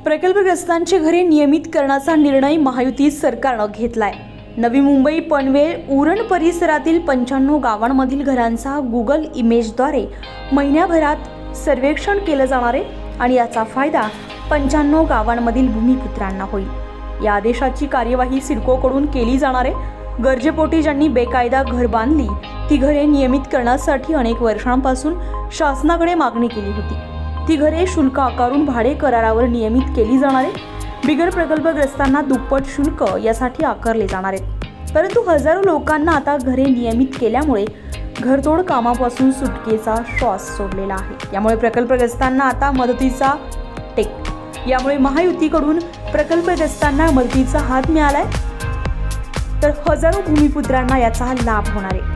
प्रकल्पग्रस्तांची घरे नियमित करण्याचा निर्णय महायुती सरकारने घेतलाय। नवी मुंबई, पनवेल, उरण परिसरातील 95 गावांमधील घरांचा गुगल इमेजद्वारे महिन्याभरात सर्वेक्षण केले जाणार आहे आणि याचा फायदा 95 गावांमधील भूमिपुत्रांना होईल। या आदेशाची कार्यवाही सिडकोकडून केली जाणार आहे। गरजेपोटी ज्यांनी बेकायदा घर बांधली ती घरे नियमित करण्यासाठी अनेक वर्षांपासून शासनाकडे मागणी केली होती। ती घरे शुल्क आकारून भाडे करारावर नियमित केली जाणार आहे। बिगर प्रकल्पग्रस्तांना दुप्पट शुल्क यासाठी आकारले जाणार आहे। परंतु हजारो लोकांना आता घरे नियमित केल्यामुळे घरतोड कामापासून सुटकेचा श्वास सोडलेला आहे। यामुळे प्रकल्पग्रस्तांना आता मदतीचा टेक। यामुळे महायुतीकडून प्रकल्पग्रस्तांना मदतीचा हात मिळालाय, तर हजारो भूमिपुत्रांना याचा लाभ होणार आहे।